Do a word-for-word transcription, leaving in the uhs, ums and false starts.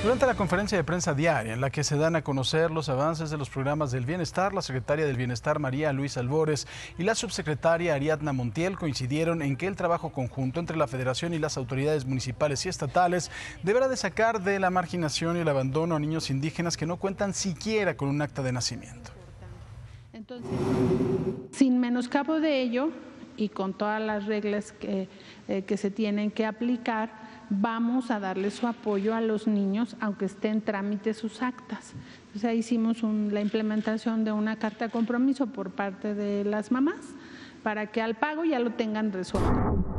Durante la conferencia de prensa diaria en la que se dan a conocer los avances de los programas del bienestar, la secretaria del Bienestar María Luisa Albores y la subsecretaria Ariadna Montiel coincidieron en que el trabajo conjunto entre la Federación y las autoridades municipales y estatales deberá de sacar de la marginación y el abandono a niños indígenas que no cuentan siquiera con un acta de nacimiento. Entonces, sin menoscabo de ello y con todas las reglas que, eh, que se tienen que aplicar, vamos a darle su apoyo a los niños, aunque esté en trámite sus actas. Entonces, ahí hicimos un, la implementación de una carta de compromiso por parte de las mamás para que al pago ya lo tengan resuelto.